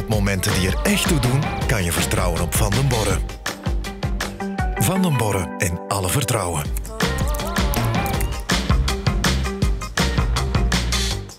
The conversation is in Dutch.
Op momenten die er echt toe doen, kan je vertrouwen op Van den Borre. Van den Borre in alle vertrouwen.